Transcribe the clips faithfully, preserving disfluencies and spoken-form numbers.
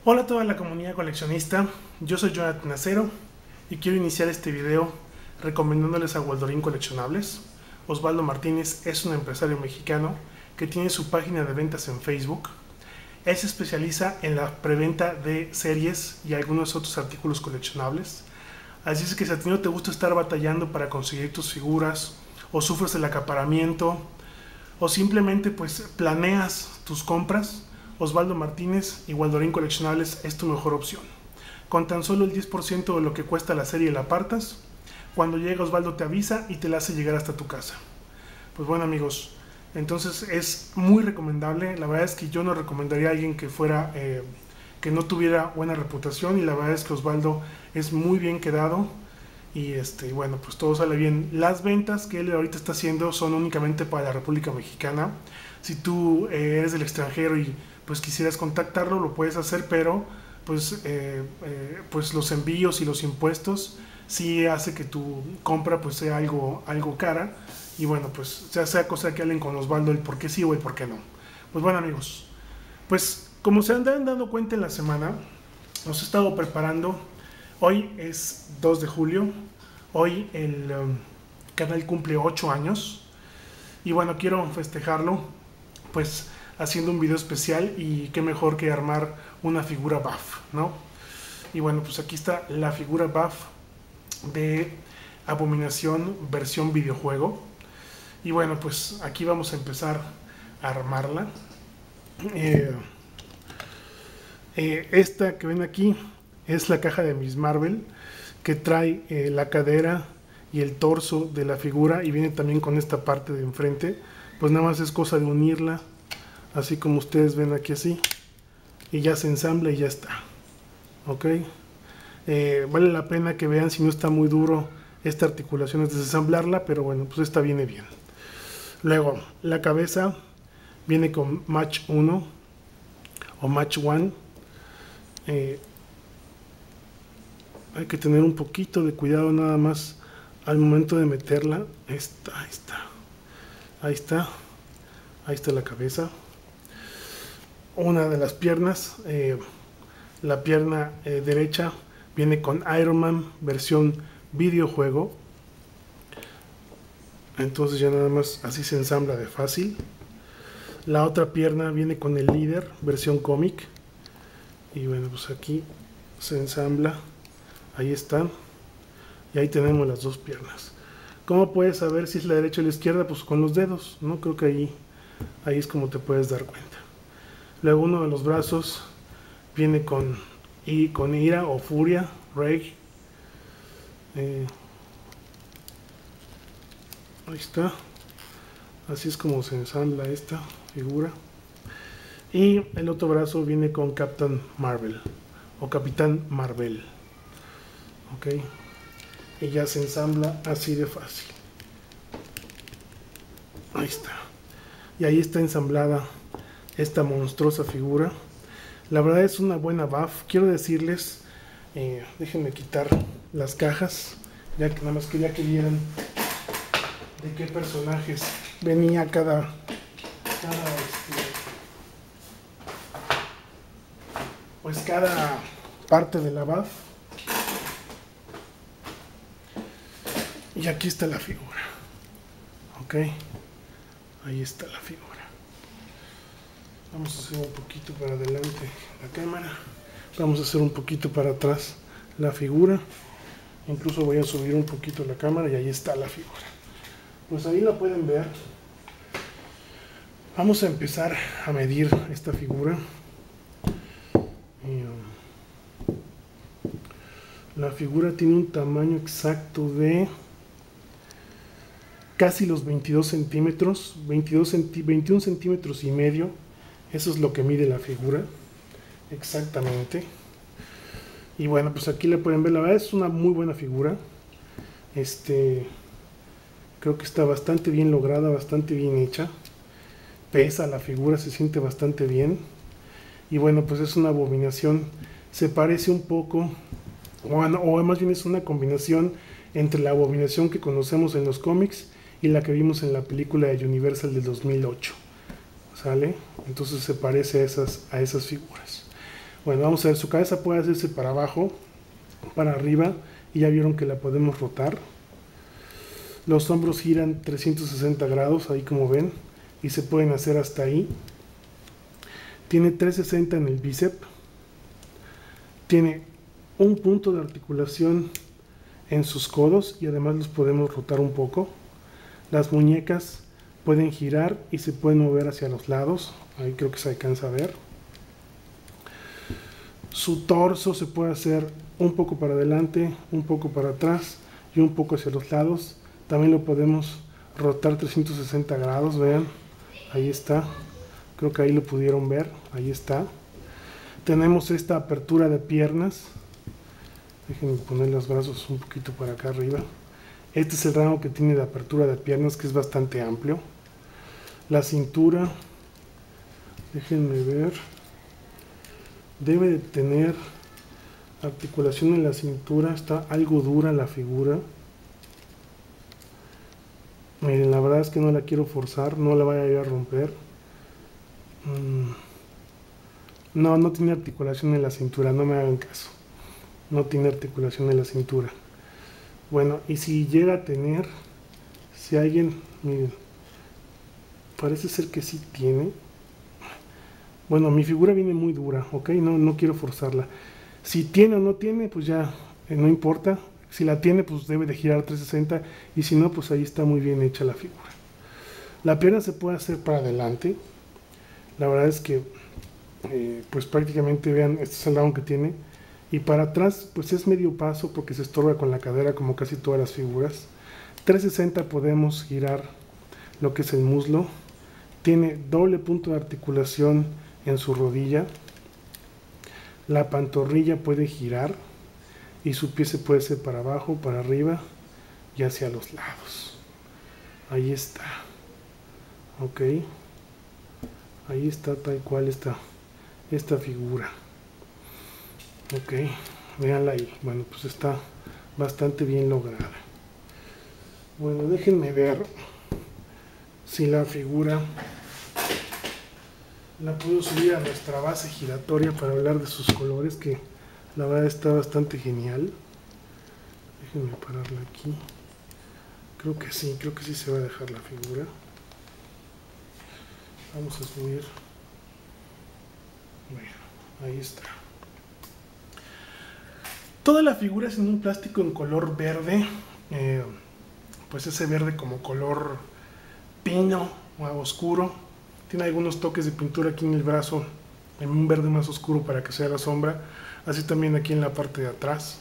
Hola a toda la comunidad coleccionista, yo soy Jonathan Acero y quiero iniciar este video recomendándoles a Waldorín Coleccionables. Osvaldo Martínez es un empresario mexicano que tiene su página de ventas en Facebook. Él se especializa en la preventa de series y algunos otros artículos coleccionables. Así es que si a ti no te gusta estar batallando para conseguir tus figuras, o sufres el acaparamiento, o simplemente pues planeas tus compras, Osvaldo Martínez y Waldorín Coleccionables es tu mejor opción. Con tan solo el diez por ciento de lo que cuesta la serie la apartas. Cuando llega Osvaldo te avisa y te la hace llegar hasta tu casa. Pues bueno amigos, entonces es muy recomendable. La verdad es que yo no recomendaría a alguien que fuera eh, que no tuviera buena reputación, y la verdad es que Osvaldo es muy bien quedado y este bueno, pues todo sale bien. Las ventas que él ahorita está haciendo son únicamente para la República Mexicana. Si tú eh, eres del extranjero y pues quisieras contactarlo, lo puedes hacer, pero pues, eh, eh, pues los envíos y los impuestos sí hace que tu compra pues sea algo, algo cara. Y bueno, pues ya sea cosa que hablen con Osvaldo el por qué sí o el por qué no. Pues bueno amigos, pues como se han dado cuenta en la semana, nos he estado preparando. Hoy es dos de julio, hoy el um, canal cumple ocho años y bueno, quiero festejarlo pues haciendo un video especial, y qué mejor que armar una figura B A F, ¿no? Y bueno, pues aquí está la figura B A F de Abominación versión videojuego. Y bueno, pues aquí vamos a empezar a armarla. Eh, eh, esta que ven aquí es la caja de Miss Marvel, que trae eh, la cadera y el torso de la figura, y viene también con esta parte de enfrente. Pues nada más es cosa de unirla, así como ustedes ven aquí, así, y ya se ensambla y ya está. Ok, eh, vale la pena que vean, si no está muy duro esta articulación, es desensamblarla, pero bueno, pues esta viene bien. Luego la cabeza viene con match uno o match uno. eh, hay que tener un poquito de cuidado nada más al momento de meterla. Esta, ahí está, ahí está, ahí está la cabeza. Una de las piernas, eh, la pierna eh, derecha viene con Iron Man versión videojuego, entonces ya nada más así se ensambla de fácil. La otra pierna viene con el líder versión cómic, y bueno, pues aquí se ensambla, ahí están, y ahí tenemos las dos piernas. ¿Cómo puedes saber si es la derecha o la izquierda? Pues con los dedos, ¿no? Creo que ahí, ahí es como te puedes dar cuenta. Luego uno de los brazos viene con, y con ira o furia, rage. Eh, ahí está. Así es como se ensambla esta figura. Y el otro brazo viene con Captain Marvel o Capitán Marvel. Ok. Y ya se ensambla así de fácil. Ahí está. Y ahí está ensamblada esta monstruosa figura. La verdad es una buena B A F. Quiero decirles, eh, déjenme quitar las cajas, ya que nada más quería que vieran de qué personajes venía cada, cada este, pues cada parte de la B A F. Y aquí está la figura. Ok, ahí está la figura. Vamos a hacer un poquito para adelante la cámara, vamos a hacer un poquito para atrás la figura, incluso voy a subir un poquito la cámara, y ahí está la figura. Pues ahí la pueden ver. Vamos a empezar a medir esta figura. La figura tiene un tamaño exacto de casi los veintidós centímetros, veintidós centi veintiún centímetros y medio. Eso es lo que mide la figura exactamente. Y bueno, pues aquí le pueden ver, la verdad es una muy buena figura. Este, creo que está bastante bien lograda, bastante bien hecha. Pesa la figura, se siente bastante bien. Y bueno, pues es una abominación. Se parece un poco, o, o más bien es una combinación entre la abominación que conocemos en los cómics y la que vimos en la película de Universal del dos mil ocho. ¿Sale? Entonces se parece a esas, a esas figuras. Bueno, vamos a ver, su cabeza puede hacerse para abajo, para arriba, y ya vieron que la podemos rotar. Los hombros giran trescientos sesenta grados, ahí como ven, y se pueden hacer hasta ahí. Tiene trescientos sesenta en el bíceps. Tiene un punto de articulación en sus codos y además los podemos rotar un poco. Las muñecas pueden girar y se pueden mover hacia los lados, ahí creo que se alcanza a ver. Su torso se puede hacer un poco para adelante, un poco para atrás y un poco hacia los lados. También lo podemos rotar trescientos sesenta grados, vean, ahí está, creo que ahí lo pudieron ver, ahí está. Tenemos esta apertura de piernas, déjenme poner los brazos un poquito para acá arriba. Este es el rango que tiene de apertura de piernas, que es bastante amplio. La cintura, déjenme ver, debe de tener articulación en la cintura, está algo dura la figura. Miren, la verdad es que no la quiero forzar, no la vaya a ir a romper. No, no tiene articulación en la cintura, no me hagan caso. No tiene articulación en la cintura. Bueno, y si llega a tener, si alguien, miren, parece ser que sí tiene. Bueno, mi figura viene muy dura, ok, no, no quiero forzarla. Si tiene o no tiene, pues ya, eh, no importa. Si la tiene, pues debe de girar trescientos sesenta, y si no, pues ahí está muy bien hecha la figura. La pierna se puede hacer para adelante. La verdad es que, eh, pues prácticamente, vean, este es el lado que tiene. Y para atrás, pues es medio paso porque se estorba con la cadera, como casi todas las figuras. trescientos sesenta podemos girar lo que es el muslo. Tiene doble punto de articulación en su rodilla. La pantorrilla puede girar y su pie se puede hacer para abajo, para arriba y hacia los lados. Ahí está. Ok. Ahí está tal cual está esta figura. Ok. Véanla ahí. Bueno, pues está bastante bien lograda. Bueno, déjenme ver si la figura la puedo subir a nuestra base giratoria para hablar de sus colores, que la verdad está bastante genial. Déjenme pararla aquí. Creo que sí, creo que sí se va a dejar la figura. Vamos a subir. Bueno, ahí está. Toda la figura es en un plástico en color verde. Eh, pues ese verde como color pino o oscuro. Tiene algunos toques de pintura aquí en el brazo, en un verde más oscuro para que sea la sombra, así también aquí en la parte de atrás.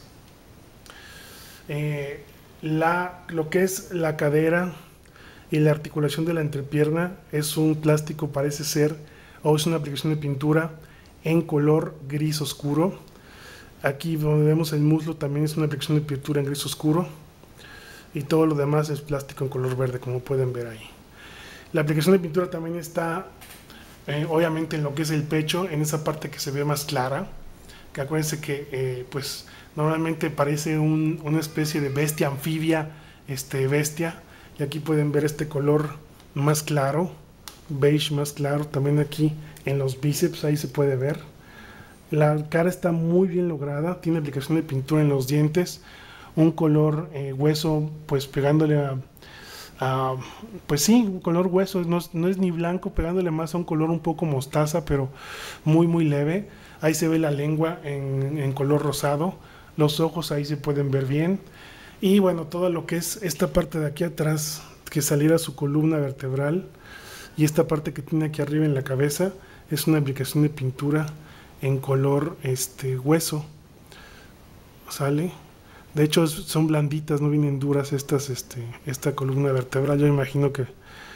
Eh, la, lo que es la cadera y la articulación de la entrepierna es un plástico, parece ser, o es una aplicación de pintura en color gris oscuro. Aquí donde vemos el muslo también es una aplicación de pintura en gris oscuro, y todo lo demás es plástico en color verde, como pueden ver ahí. La aplicación de pintura también está, eh, obviamente, en lo que es el pecho, en esa parte que se ve más clara, que acuérdense que, eh, pues, normalmente parece un, una especie de bestia anfibia, este, bestia, y aquí pueden ver este color más claro, beige más claro, también aquí en los bíceps, ahí se puede ver. La cara está muy bien lograda, tiene aplicación de pintura en los dientes, un color eh, hueso, pues pegándole a... Uh, pues sí, un color hueso, no, no es ni blanco, pegándole más a un color un poco mostaza, pero muy muy leve. Ahí se ve la lengua en, en color rosado, los ojos ahí se pueden ver bien, y bueno, todo lo que es esta parte de aquí atrás, que saliera su columna vertebral, y esta parte que tiene aquí arriba en la cabeza, es una aplicación de pintura en color este hueso, sale. De hecho son blanditas, no vienen duras estas, este, esta columna vertebral. Yo imagino que eh,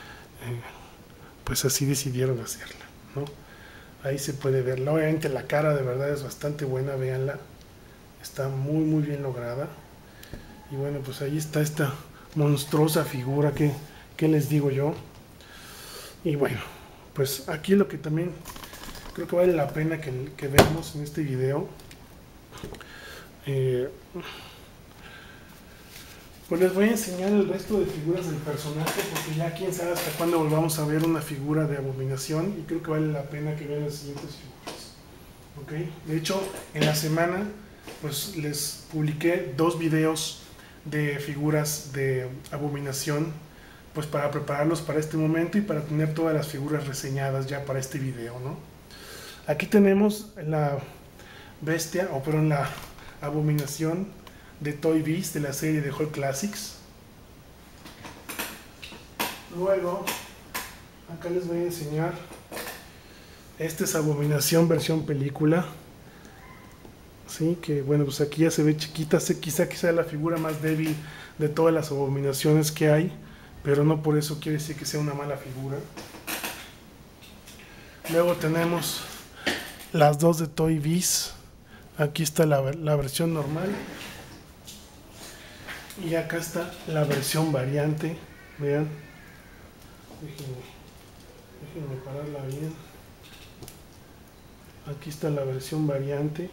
pues así decidieron hacerla, ¿no? Ahí se puede ver. Obviamente la cara de verdad es bastante buena, véanla. Está muy muy bien lograda. Y bueno, pues ahí está esta monstruosa figura que, que les digo yo. Y bueno, pues aquí lo que también creo que vale la pena que, que veamos en este video. Eh, Pues les voy a enseñar el resto de figuras del personaje, porque ya quién sabe hasta cuándo volvamos a ver una figura de Abominación, y creo que vale la pena que vean las siguientes figuras. ¿okay? De hecho, en la semana pues les publiqué dos videos de figuras de Abominación, pues para prepararlos para este momento y para tener todas las figuras reseñadas ya para este video, ¿no? Aquí tenemos la bestia, o perdón, la Abominación de Toy Biz de la serie de Hulk Classics. Luego, acá les voy a enseñar, esta es Abominación versión película. Sí, que bueno, pues aquí ya se ve chiquita, sé, quizá que sea la figura más débil de todas las Abominaciones que hay, pero no por eso quiere decir que sea una mala figura. Luego tenemos las dos de Toy Biz. Aquí está la, la versión normal y acá está la versión variante. Vean, déjenme, déjenme pararla bien. Aquí está la versión variante.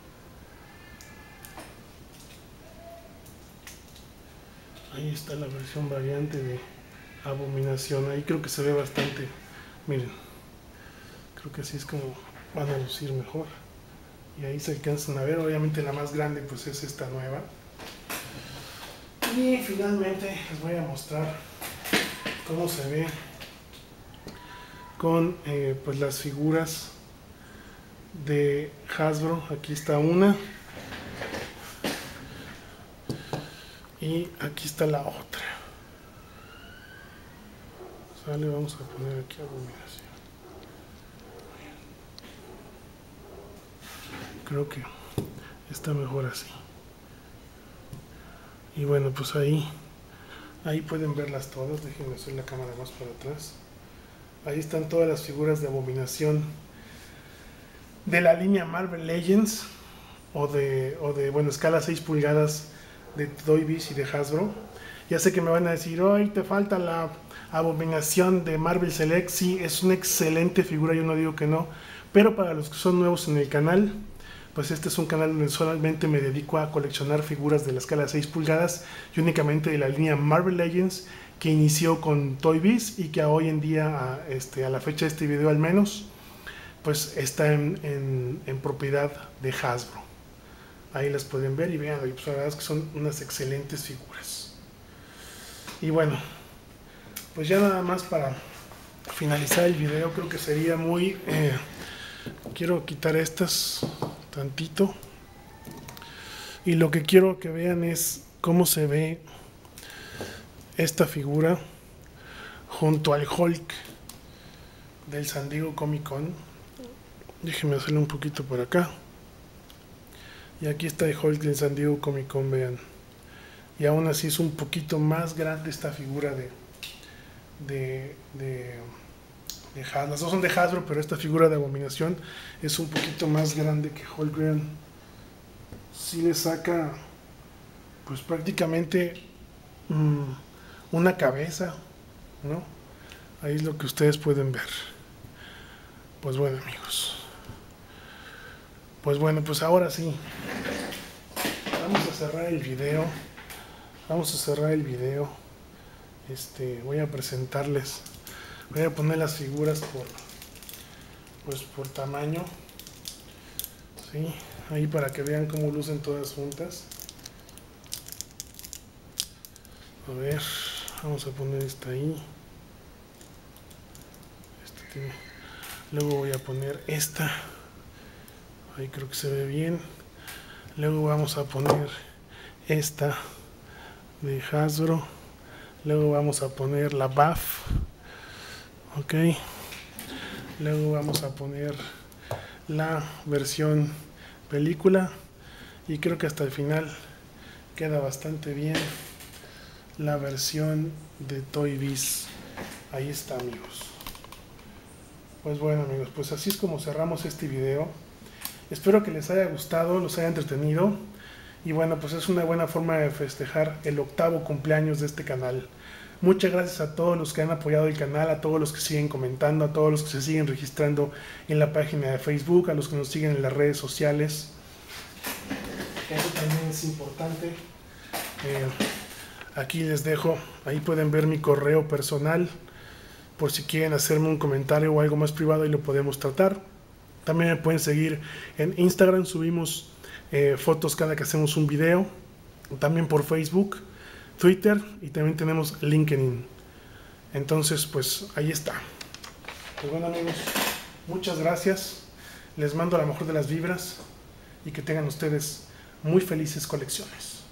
Ahí está la versión variante de Abominación. Ahí creo que se ve bastante. Miren, creo que así es como van a lucir mejor. Y ahí se alcanzan a ver. Obviamente la más grande pues es esta nueva. Y finalmente les voy a mostrar cómo se ve con eh, pues las figuras de Hasbro. Aquí está una. Y aquí está la otra. Sale, vamos a poner aquí Abominación. Creo que está mejor así. Y bueno, pues ahí ahí pueden verlas todas. Déjenme hacer la cámara más para atrás. Ahí están todas las figuras de Abominación de la línea Marvel Legends o de, o de bueno, escala seis pulgadas de Toy Biz y de Hasbro. Ya sé que me van a decir, hoy te falta la Abominación de Marvel Select. Sí, es una excelente figura, yo no digo que no, pero para los que son nuevos en el canal, pues este es un canal donde solamente me dedico a coleccionar figuras de la escala seis pulgadas y únicamente de la línea Marvel Legends, que inició con Toy Biz y que hoy en día, a, este, a la fecha de este video al menos, pues está en, en, en propiedad de Hasbro. Ahí las pueden ver y vean, pues la verdad es que son unas excelentes figuras. Y bueno, pues ya nada más para finalizar el video, creo que sería muy... Eh, quiero quitar estas tantito. Y lo que quiero que vean es cómo se ve esta figura junto al Hulk del San Diego Comic Con. Déjenme hacerlo un poquito por acá. Y aquí está el Hulk del San Diego Comic Con, vean. Y aún así es un poquito más grande esta figura de... de, de, de Hasbro. Las dos son de Hasbro, pero esta figura de Abominación es un poquito más grande que Hulk. Vean. Sí le saca pues prácticamente mmm, una cabeza, ¿no? Ahí es lo que ustedes pueden ver. Pues bueno, amigos. Pues bueno, pues ahora sí. Vamos a cerrar el video. Vamos a cerrar el video. Este, voy a presentarles. Voy a poner las figuras por pues por tamaño. Sí, ahí para que vean cómo lucen todas juntas. A ver, vamos a poner esta ahí. Este tiene. Luego voy a poner esta. Ahí creo que se ve bien. Luego vamos a poner esta de Hasbro. Luego vamos a poner la B A F. Ok. Luego vamos a poner la versión película. Y creo que hasta el final queda bastante bien la versión de Toy Biz. Ahí está, amigos. Pues bueno, amigos, pues así es como cerramos este video. Espero que les haya gustado, los haya entretenido. Y bueno, pues es una buena forma de festejar el octavo cumpleaños de este canal. Muchas gracias a todos los que han apoyado el canal, a todos los que siguen comentando, a todos los que se siguen registrando en la página de Facebook, a los que nos siguen en las redes sociales. Eso también es importante. Eh, aquí les dejo, ahí pueden ver mi correo personal, por si quieren hacerme un comentario o algo más privado y lo podemos tratar. También me pueden seguir en Instagram, subimos eh, fotos cada que hacemos un video. También por Facebook, Twitter y también tenemos LinkedIn. Entonces, pues ahí está. Pues bueno, amigos, muchas gracias. Les mando la mejor de las vibras y que tengan ustedes muy felices colecciones.